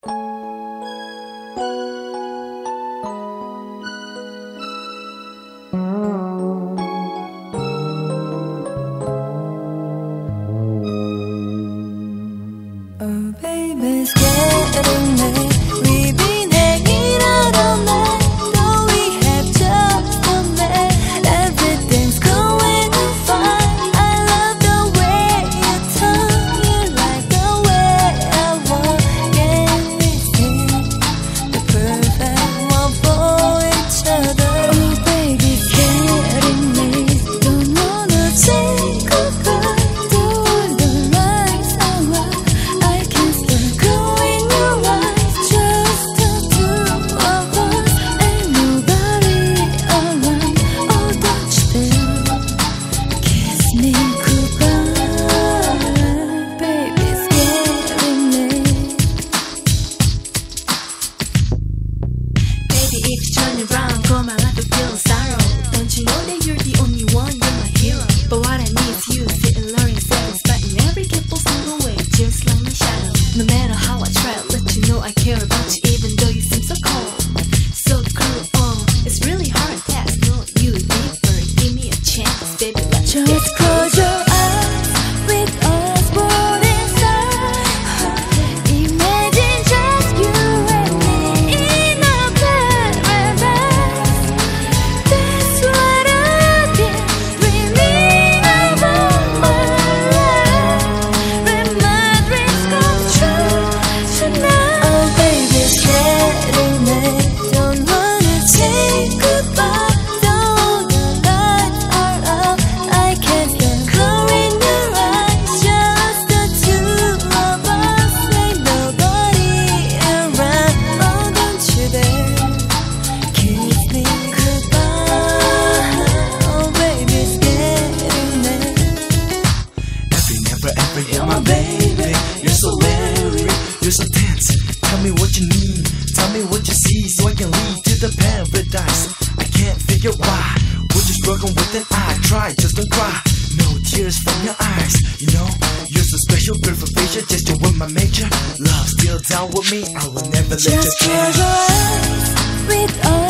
Oh baby, it's getting late. We've been hanging out all night, though we have just a minute. Everything's going fine. I love the way you talk, you like the way I walk, and we seem the perfect one for each other. Oh baby, it's getting late. Don't wanna say goodbye. No matter how I try to let you know I care about you, even though you seem so cold, so cool. It's really hard to pass. No, you deeper. Give me a chance, baby. Let's just close your eyes with us both inside. Imagine just you and me in a paradise. That's what I've been dreaming about my life. When my dreams come true tonight. Oh baby, it's getting late. Don't wanna say goodbye. Though the lights are up, I can't stand closing your eyes. Just the two of us, ain't nobody around. Oh, don't you dare kiss me goodbye. Oh baby, it's getting late. Never ever hear my baby. You're so leery, you're so tense. Tell me what you need, tell me what you see, so I can lead to the paradise. I can't figure why we're just struggling with it. I try, just don't cry. No tears from your eyes. You know, you're so special, beautiful vision, just you with my major. Love still down with me, I will never let you Just close your eyes with all